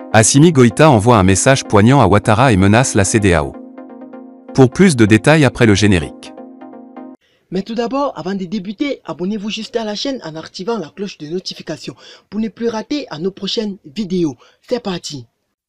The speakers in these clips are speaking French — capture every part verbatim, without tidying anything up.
Assimi Goïta envoie un message poignant à Ouattara et menace la C E D E A O. Pour plus de détails après le générique. Mais tout d'abord, avant de débuter, abonnez-vous juste à la chaîne en activant la cloche de notification pour ne plus rater à nos prochaines vidéos. C'est parti!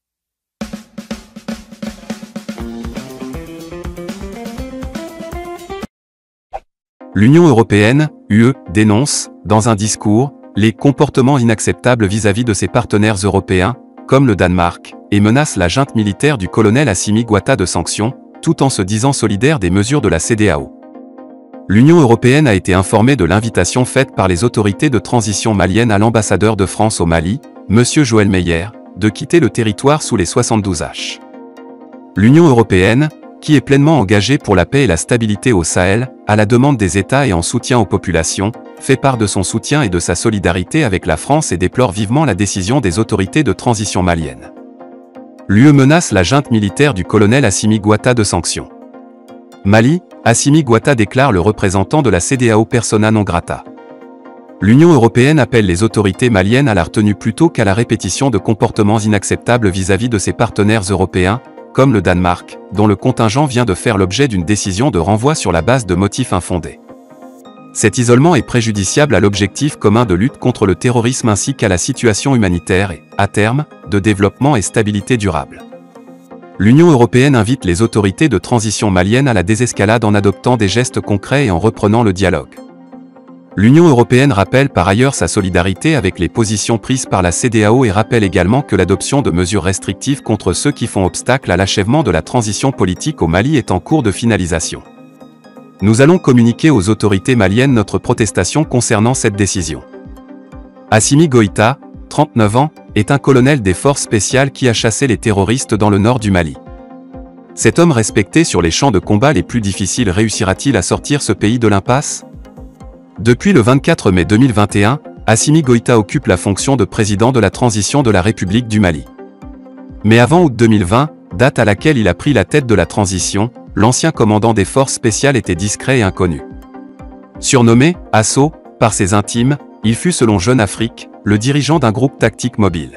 L'Union européenne, U E, dénonce, dans un discours, les comportements inacceptables vis-à-vis de ses partenaires européens, comme le Danemark, et menace la junte militaire du colonel Assimi Goïta de sanctions, tout en se disant solidaire des mesures de la C E D E A O. L'Union européenne a été informée de l'invitation faite par les autorités de transition maliennes à l'ambassadeur de France au Mali, M. Joël Meyer, de quitter le territoire sous les soixante-douze H. L'Union européenne, qui est pleinement engagée pour la paix et la stabilité au Sahel, à la demande des États et en soutien aux populations, fait part de son soutien et de sa solidarité avec la France et déplore vivement la décision des autorités de transition maliennes. L'U E menace la junte militaire du colonel Assimi Goïta de sanctions. Mali, Assimi Goïta déclare le représentant de la C E D E A O persona non grata. L'Union européenne appelle les autorités maliennes à la retenue plutôt qu'à la répétition de comportements inacceptables vis-à-vis de ses partenaires européens, comme le Danemark, dont le contingent vient de faire l'objet d'une décision de renvoi sur la base de motifs infondés. Cet isolement est préjudiciable à l'objectif commun de lutte contre le terrorisme ainsi qu'à la situation humanitaire et, à terme, de développement et stabilité durable. L'Union européenne invite les autorités de transition maliennes à la désescalade en adoptant des gestes concrets et en reprenant le dialogue. L'Union européenne rappelle par ailleurs sa solidarité avec les positions prises par la C E D E A O et rappelle également que l'adoption de mesures restrictives contre ceux qui font obstacle à l'achèvement de la transition politique au Mali est en cours de finalisation. Nous allons communiquer aux autorités maliennes notre protestation concernant cette décision. Assimi Goïta, trente-neuf ans, est un colonel des forces spéciales qui a chassé les terroristes dans le nord du Mali. Cet homme respecté sur les champs de combat les plus difficiles réussira-t-il à sortir ce pays de l'impasse? Depuis le vingt-quatre mai deux mille vingt et un, Assimi Goïta occupe la fonction de président de la transition de la République du Mali. Mais avant août deux mille vingt, date à laquelle il a pris la tête de la transition, l'ancien commandant des forces spéciales était discret et inconnu. Surnommé « Asso » par ses intimes, il fut selon Jeune Afrique, le dirigeant d'un groupe tactique mobile.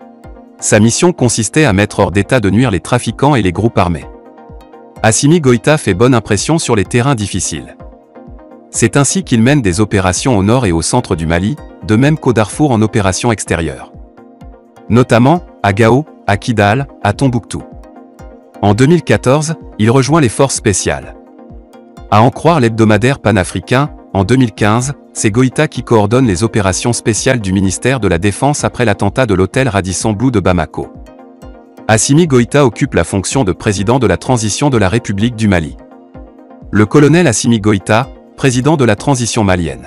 Sa mission consistait à mettre hors d'état de nuire les trafiquants et les groupes armés. Assimi Goïta fait bonne impression sur les terrains difficiles. C'est ainsi qu'il mène des opérations au nord et au centre du Mali, de même qu'au Darfour en opération extérieure. Notamment, à Gao, à Kidal, à Tombouctou. En deux mille quatorze, il rejoint les forces spéciales. À en croire l'hebdomadaire panafricain, en deux mille quinze, c'est Goïta qui coordonne les opérations spéciales du ministère de la Défense après l'attentat de l'hôtel Radisson Blu de Bamako. Assimi Goïta occupe la fonction de président de la transition de la République du Mali. Le colonel Assimi Goïta, président de la transition malienne.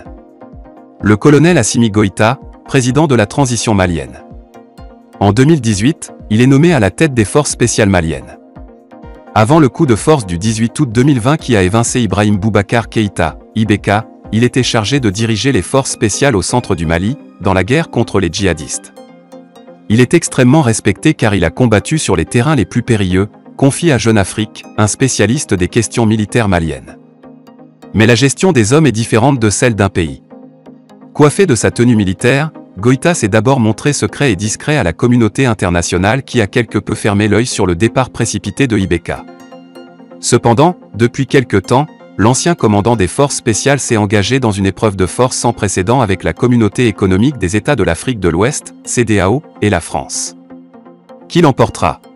Le colonel Assimi Goïta, président de la transition malienne. En deux mille dix-huit, il est nommé à la tête des forces spéciales maliennes. Avant le coup de force du dix-huit août deux mille vingt qui a évincé Ibrahim Boubacar Keïta, I B K, il était chargé de diriger les forces spéciales au centre du Mali, dans la guerre contre les djihadistes. Il est extrêmement respecté car il a combattu sur les terrains les plus périlleux, confie à Jeune Afrique, un spécialiste des questions militaires maliennes. Mais la gestion des hommes est différente de celle d'un pays. Coiffé de sa tenue militaire, Goïta s'est d'abord montré secret et discret à la communauté internationale qui a quelque peu fermé l'œil sur le départ précipité de I B K. Cependant, depuis quelque temps, l'ancien commandant des forces spéciales s'est engagé dans une épreuve de force sans précédent avec la Communauté économique des États de l'Afrique de l'Ouest, C E D E A O, et la France. Qui l'emportera?